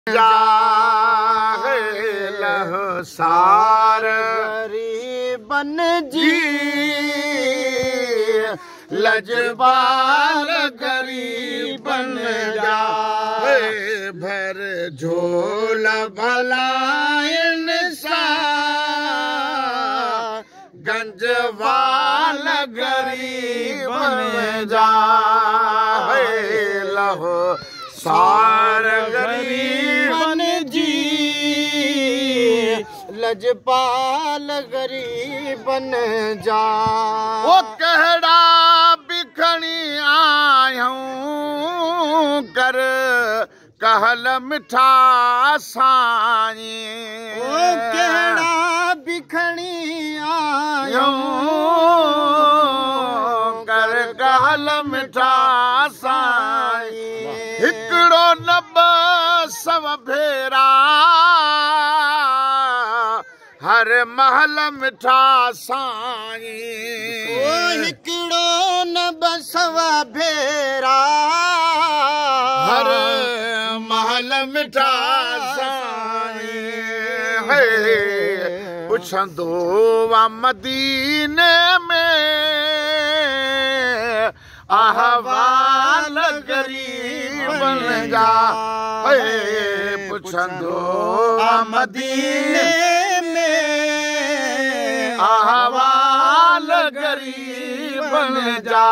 सार गरीबन जी लजपाल गरीबन जा भर झोल भलायन सा गंजवाल गरीबन जा लहो सार गरीबन जी लजपाल गरीबन जा वो कहड़ा बिखणी आयूं कर कहल मिठा साई वो कहड़ा बिखणी आयूं कर कहल मिठा साई हिकड़ो न सब भेरा हर महल मिठा साई हिकड़ो न बसवा भेरा हर महल मिठा साई पुछंदो वा मदीने में अहवाल गरीबन जा पुछंदो मदीने में अहवाल गरीबन जा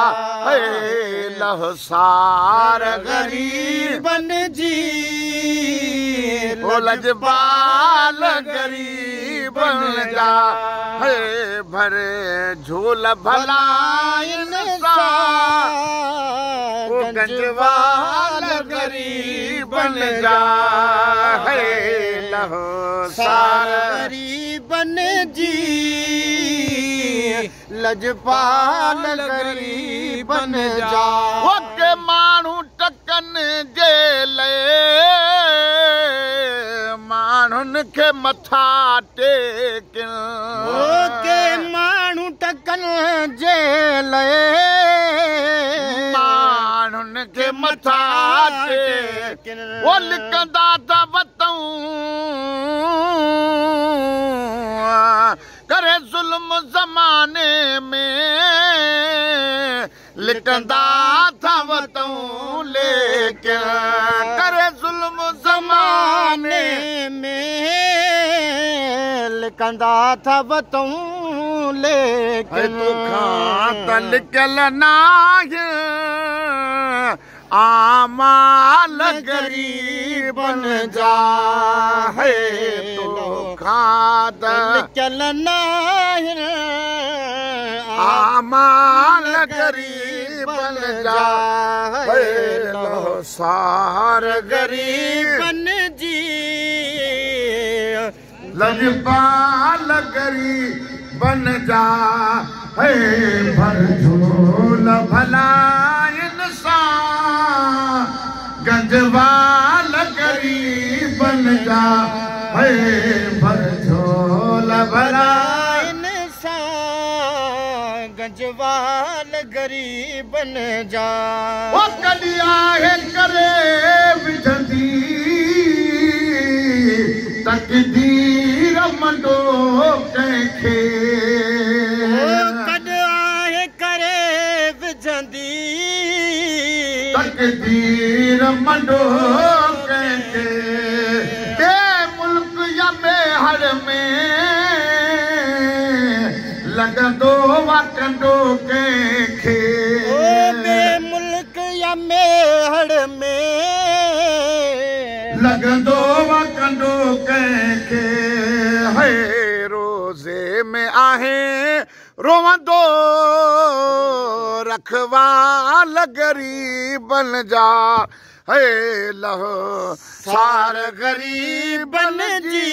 लहसार गरीबन जी लजपाल गरीबन जा भरे झोल भलायन सा गंजवाल गरीबन जा लहसार गरीबन जी लजपाल गरीबन जा के माण्हू टकन जे ले माण्हुनि खे मथा टेकिन के माण्हू टकन जे ले माण्हुनि खे मथा टेकिन वो लिखंदा त वतऊं करे ज़ुल्म ज़माने में लिखंदा था वतऊं लेकिन करे ज़ुल्म ज़माने में लिखंदा था वतऊं लेकिन तोखां लिखियल नाहे आमाल गरीबन जा तोखां लिखियल नाहे आमाल गरीबन जा सार गरीबन जी लजपाल गरीबन जा भर झोल भलायन सा गंजवाल गरीबन जा भर झोल भलायन सा गंजवाल गरीबन जा वो कलिया है करे विझंदी तकदीर मंडो कंहिंखे कॾ आहे करे विझंदी तकदीर मंडो कंहिंखे के मुल्क या मेहर में लगंदो वा कंडो कंहिंखे बे मुल्क या मेहर में लगंदो वा कंडो कंहिंखे रोज़े में आहे रोवंदो रखवाल गरीबन जा लहसार गरीबन जी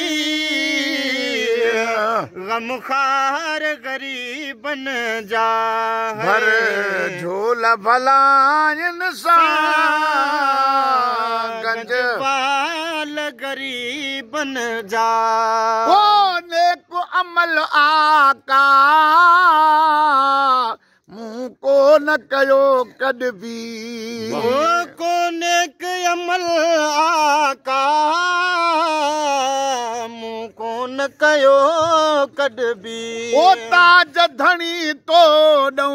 गमखार गरीबन जा भर झोल भलायन सा गंजवाल गरीबन जा नेक अमल आका मुँह को न कयो कॾ बि कोने के अमल आका मूं कोन कयो कॾ बि ओ ताज धणी तो ॾऊं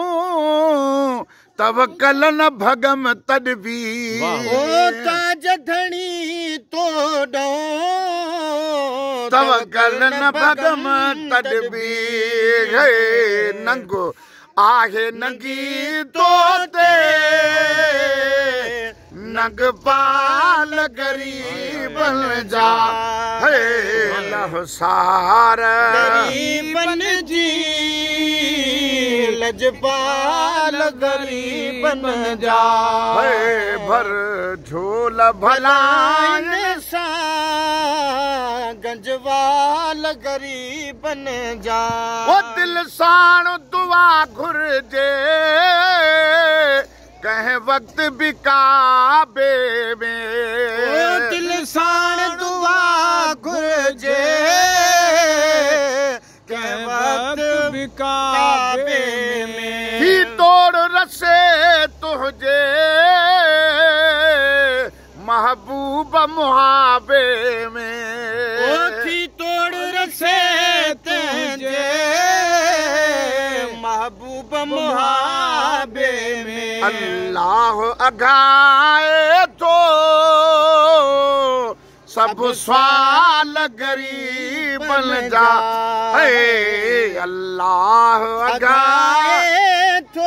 तवकल न भगम तॾ बि ओ ताज धणी तो ॾऊं तवकल न भगम तॾ बि हे नंगो आहे नंगी तो ते नंग पाल गरीबन जा हे लहसार गरीबन जी लजपाल गरीबन जा हे भर झोल भलाइन सां गंजवाल गरीबन जा ओ दिल साण दुआ घुर्जे कंहिं वक्त भी काबे में दिल साण दुआ घुर्जे कंहिं वक्त भी काबे में ही तोड़ रसे तुझे महबूब मुहाबे में थी तोड़ रसे तुझे महबूब मुहाबे में अल्लाह अघाए तो सब सवाल गरीबन जा हे अल्लाह अघाए तो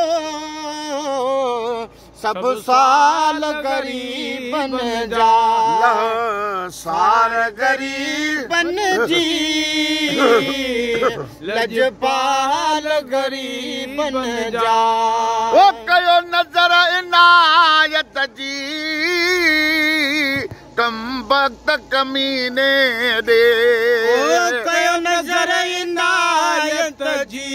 सब साल गरीबन जा सार गरीबन जी लजपाल गरीबन जा ओ कयो नजर इनायत जी कम वक्त कमीने दे कयो नजर इनायत जी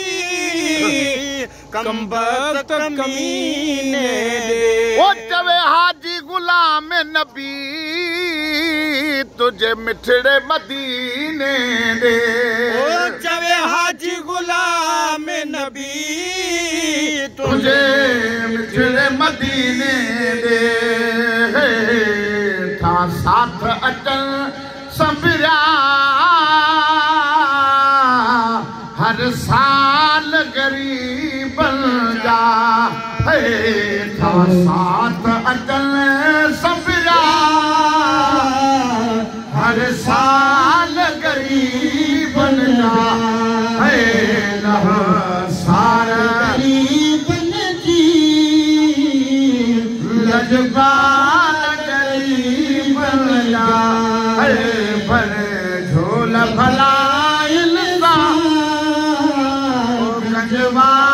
कम वक्त कमीने दे ओ चवे हाजी गुलाम नबी तुझे मिठड़े मदीने दे ओ चवे हाजी गुलाम नबी तुझे मिठड़े मदीने दे था साथ अचन संभरा हर साल गरीबन जा था साथ अचन संभरा हर साल गरीबन जा सार गरीबन जी लजपाल गरीबन जा भर झोल भलाइन सा गंजवा